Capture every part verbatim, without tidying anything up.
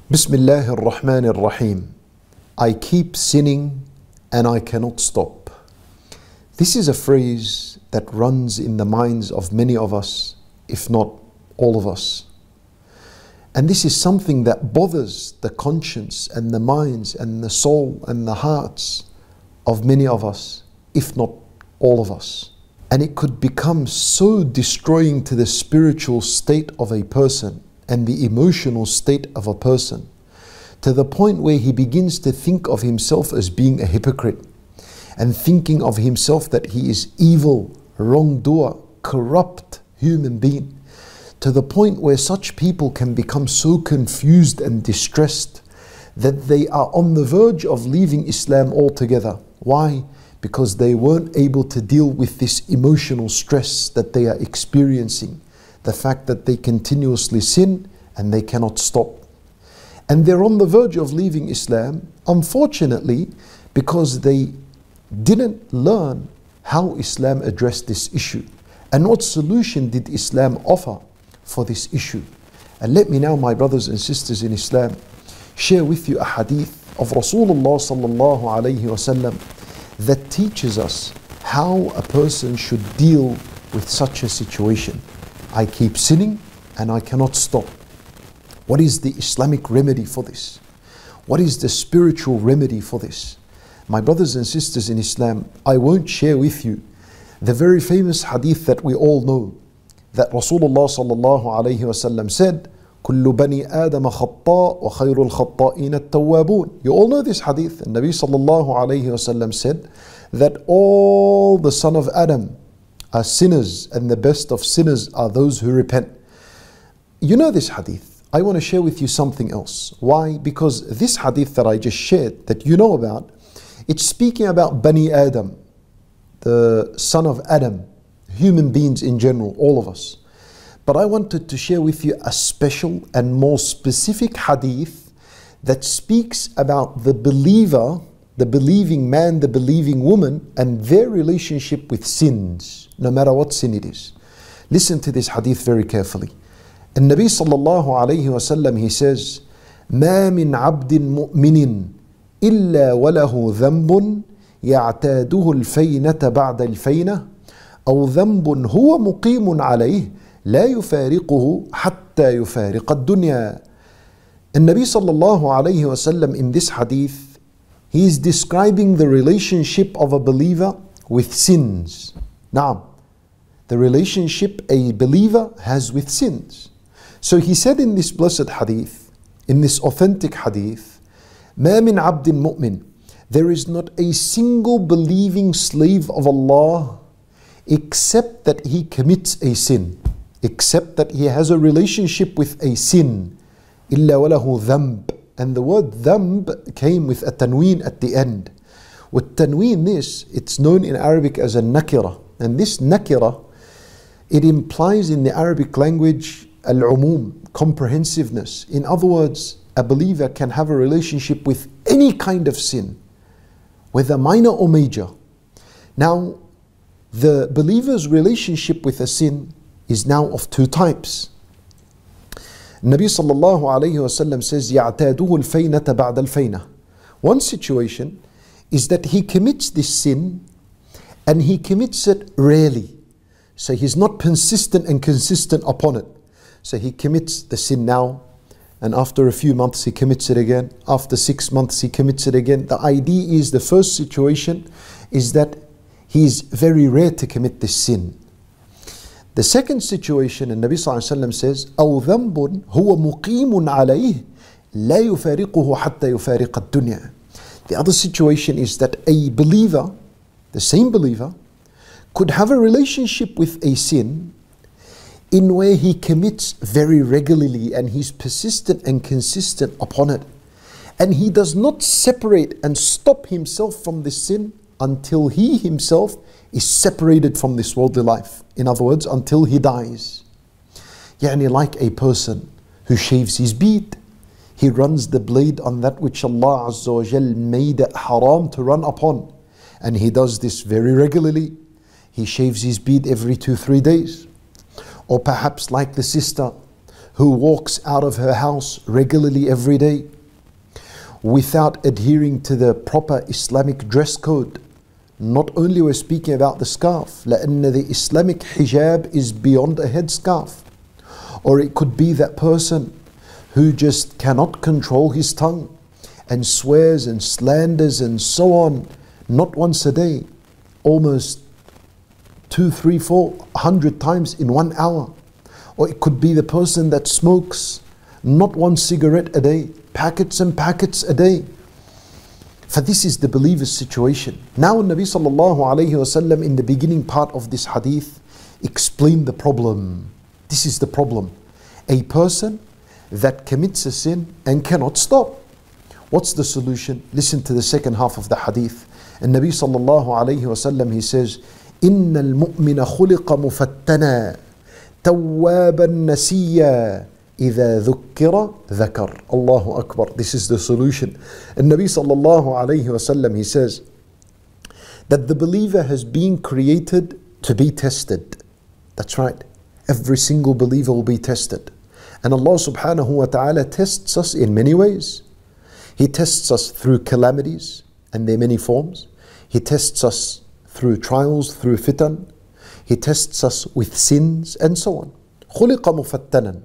Bismillah ar-Rahman ar-Rahim. I keep sinning and I cannot stop. This is a phrase that runs in the minds of many of us, if not all of us. And this is something that bothers the conscience and the minds and the soul and the hearts of many of us, if not all of us. And it could become so destroying to the spiritual state of a person and the emotional state of a person, to the point where he begins to think of himself as being a hypocrite and thinking of himself that he is evil, wrongdoer, corrupt human being, to the point where such people can become so confused and distressed that they are on the verge of leaving Islam altogether. Why? Because they weren't able to deal with this emotional stress that they are experiencing. The fact that they continuously sin and they cannot stop. And they're on the verge of leaving Islam, unfortunately, because they didn't learn how Islam addressed this issue. And what solution did Islam offer for this issue? And let me now, my brothers and sisters in Islam, share with you a hadith of Rasulullah sallallahu alayhi wasallam that teaches us how a person should deal with such a situation. I keep sinning and I cannot stop. What is the Islamic remedy for this? What is the spiritual remedy for this? My brothers and sisters in Islam, I won't share with you the very famous hadith that we all know, that Rasulullah sallallahu alayhi wasallam said, كل بني آدم خطاء وخير الخطائين التوابون. You all know this hadith. And Nabi sallallahu alayhi wasallam said that all the son of Adam are sinners and the best of sinners are those who repent. You know this hadith. I want to share with you something else. Why? Because this hadith that I just shared, that you know about, it's speaking about Bani Adam, the son of Adam, human beings in general, all of us. But I wanted to share with you a special and more specific hadith that speaks about the believer, the believing man, the believing woman, and their relationship with sins, no matter what sin it is. Listen to this hadith very carefully. And Nabi sallallahu alayhi wa sallam, he says, ما من عبد مؤمن إلا وله ذنب يعتاده الفينة بعد الفينة أو ذنب هو مقيم عليه لا يفارقه حتى يفارق الدنيا. And Nabi sallallahu alayhi wa sallam in this hadith, he is describing the relationship of a believer with sins. Now, the relationship a believer has with sins. So he said in this blessed hadith, in this authentic hadith, ما من عبد مؤمن, there is not a single believing slave of Allah except that he commits a sin, except that he has a relationship with a sin. إلا وله ذنب. And the word ذنب came with a tanween at the end. With tanween, this, it's known in Arabic as a nakira. And this nakira, it implies in the Arabic language al-umum, comprehensiveness. In other words, a believer can have a relationship with any kind of sin, whether minor or major. Now, the believer's relationship with a sin is now of two types. Nabi sallallahu alayhi wa sallam says, يَعْتَادُهُ الْفَيْنَةَ بَعْدَ الْفَيْنَةِ. One situation is that he commits this sin and he commits it rarely. So he's not persistent and consistent upon it. So he commits the sin now, and after a few months he commits it again. After six months he commits it again. The idea is, the first situation is that he is very rare to commit this sin. The second situation, and Nabi sallallahu alayhi wa sallam says, أو ذنب هو مقيم عليه لا يفارقه حتى يفارق الدنيا. The other situation is that a believer, the same believer, could have a relationship with a sin in where he commits very regularly and he's persistent and consistent upon it. And he does not separate and stop himself from this sin until he himself is separated from this worldly life. In other words, until he dies. Yani like a person who shaves his beard. He runs the blade on that which Allah Azza wa Jal made it haram to run upon. And he does this very regularly. He shaves his beard every two, three days. Or perhaps like the sister who walks out of her house regularly every day without adhering to the proper Islamic dress code. Not only we're speaking about the scarf, لأن the Islamic hijab is beyond a headscarf. Or it could be that person who just cannot control his tongue and swears and slanders and so on, not once a day, almost two, three, four hundred times in one hour. Or it could be the person that smokes not one cigarette a day, packets and packets a day. For this is the believer's situation. Now Nabi sallallahu alayhi wasallam in the beginning part of this hadith explained the problem. This is the problem. A person that commits a sin and cannot stop. What's the solution? Listen to the second half of the hadith. And Nabi sallallahu alayhi wasallam, he says, إِنَّ الْمُؤْمِنَ خُلِقَ مُفَتَّنًا تَوَّابًا نَسِيًّا إِذَا ذُكِّرَ ذَكَرَ. Allahu Akbar. This is the solution. And Nabi sallallahu alayhi wasallam, he says that the believer has been created to be tested. That's right. Every single believer will be tested. And Allah subhanahu wa ta'ala tests us in many ways. He tests us through calamities and their many forms. He tests us through trials, through fitan. He tests us with sins and so on. خُلِقَ مُفَتَّنًا.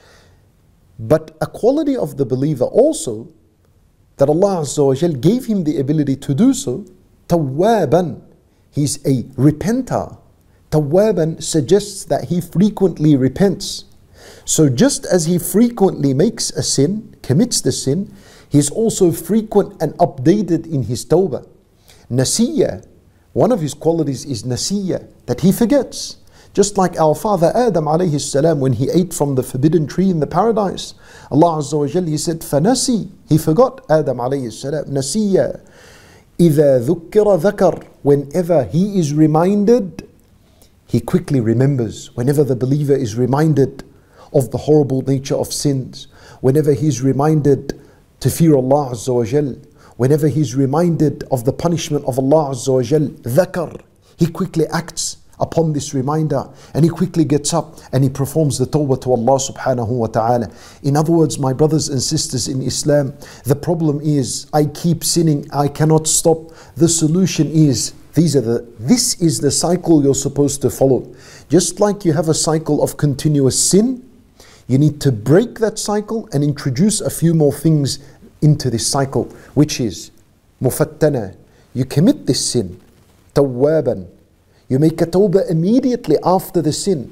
But a quality of the believer also, that Allah Azza wa Jal gave him the ability to do so, tawwaban. He's a repenter. Tawwaban suggests that he frequently repents. So just as he frequently makes a sin, commits the sin, he's also frequent and updated in his tawbah. Nasiya, one of his qualities is nasiya, that he forgets. Just like our father Adam alayhi salam, when he ate from the forbidden tree in the paradise, Allah Azza wa Jal, he said, فَنَسِي. He forgot, Adam alayhi salam, nasiya. إِذَا ذُكِّرَ ذَكَرَ. Whenever he is reminded, he quickly remembers. Whenever the believer is reminded of the horrible nature of sins, whenever he's reminded to fear Allah Azza wa Jal, whenever he's reminded of the punishment of Allah Azza wa Jal, ذَكَرَ. He quickly acts upon this reminder, and he quickly gets up and he performs the tawbah to Allah subhanahu wa ta'ala. In other words, my brothers and sisters in Islam, the problem is I keep sinning, I cannot stop. The solution is, these are the this is the cycle you're supposed to follow. Just like you have a cycle of continuous sin, you need to break that cycle and introduce a few more things into this cycle, which is mufattana. You commit this sin, tawwaban. You make a tawbah immediately after the sin.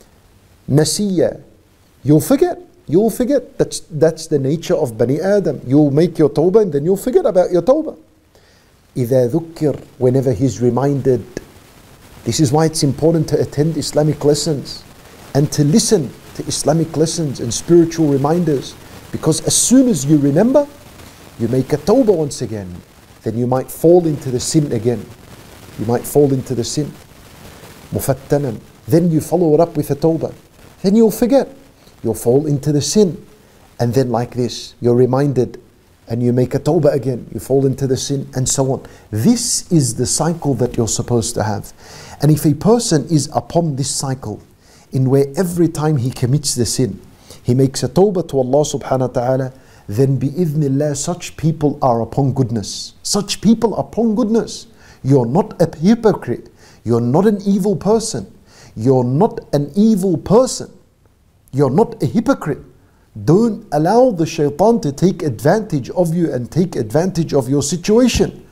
Nasiya. You'll forget. You'll forget. That's, that's the nature of Bani Adam. You'll make your tawbah and then you'll forget about your tawbah. إِذَا ذُكِّرْ. Whenever he's reminded. This is why it's important to attend Islamic lessons and to listen to Islamic lessons and spiritual reminders. Because as soon as you remember, you make a tawbah once again, then you might fall into the sin again. You might fall into the sin. Mufattanan. Then you follow it up with a tawbah. Then you'll forget. You'll fall into the sin. And then like this, you're reminded and you make a tawbah again. You fall into the sin and so on. This is the cycle that you're supposed to have. And if a person is upon this cycle, in where every time he commits the sin, he makes a tawbah to Allah subhanahu wa ta'ala, then bi'idhnillah, such people are upon goodness. Such people are upon goodness. You're not a hypocrite. You're not an evil person. You're not an evil person. You're not a hypocrite. Don't allow the shaitan to take advantage of you and take advantage of your situation.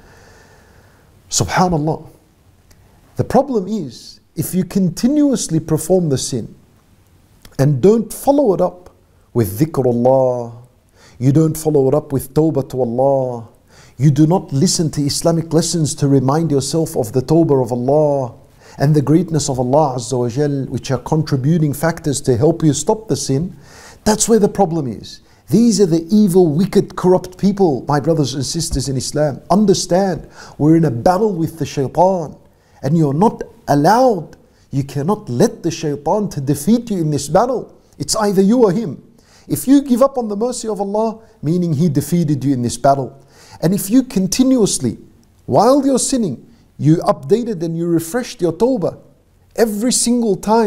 Subhanallah. The problem is, if you continuously perform the sin and don't follow it up with dhikrullah, you don't follow it up with tawbah to Allah, you do not listen to Islamic lessons to remind yourself of the tawbah of Allah and the greatness of Allah Azza wa Jal, which are contributing factors to help you stop the sin, that's where the problem is. These are the evil, wicked, corrupt people, my brothers and sisters in Islam. Understand, we're in a battle with the shaitan, and you're not allowed, you cannot let the shaitan to defeat you in this battle. It's either you or him. If you give up on the mercy of Allah, meaning he defeated you in this battle. And if you continuously, while you're sinning, you updated and you refreshed your tawbah every single time,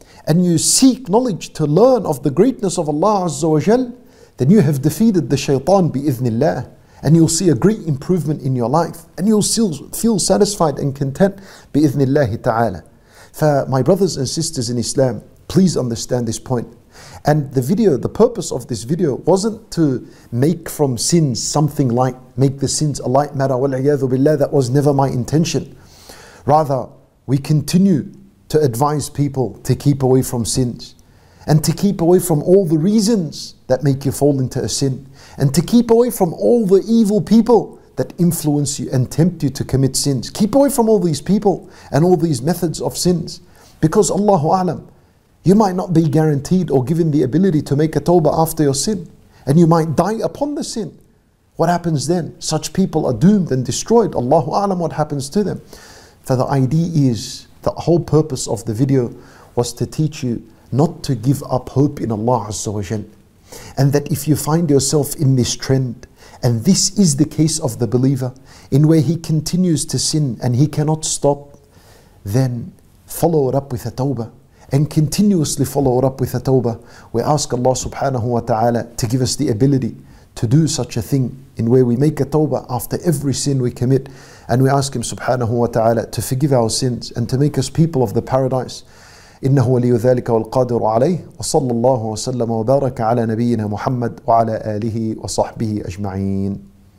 and you seek knowledge to learn of the greatness of Allah Azza wa Jal, then you have defeated the shaitan bi-idhnillah, and you'll see a great improvement in your life, and you'll still feel satisfied and content bi-idhnillahi ta'ala. For my brothers and sisters in Islam, please understand this point. And the video, the purpose of this video wasn't to make from sins something light, make the sins a light matter. Wal-'iyadhu billah, that was never my intention. Rather, we continue to advise people to keep away from sins, and to keep away from all the reasons that make you fall into a sin, and to keep away from all the evil people that influence you and tempt you to commit sins. Keep away from all these people and all these methods of sins, because Allahu A'lam, you might not be guaranteed or given the ability to make a tawbah after your sin, and you might die upon the sin. What happens then? Such people are doomed and destroyed. Allahu A'lam what happens to them. For the idea is, the whole purpose of the video was to teach you not to give up hope in Allah Azza wa Jal. And that if you find yourself in this trend, and this is the case of the believer, in where he continues to sin and he cannot stop, then follow it up with a tawbah, and continuously follow it up with a tawbah. We ask Allah subhanahu wa ta'ala to give us the ability to do such a thing, in where we make a tawbah after every sin we commit, and we ask Him subhanahu wa ta'ala to forgive our sins and to make us people of the paradise. إنه ولي ذلك والقادر عليه وصلى الله وسلم وبارك على نبينا محمد وعلى آله وصحبه أجمعين.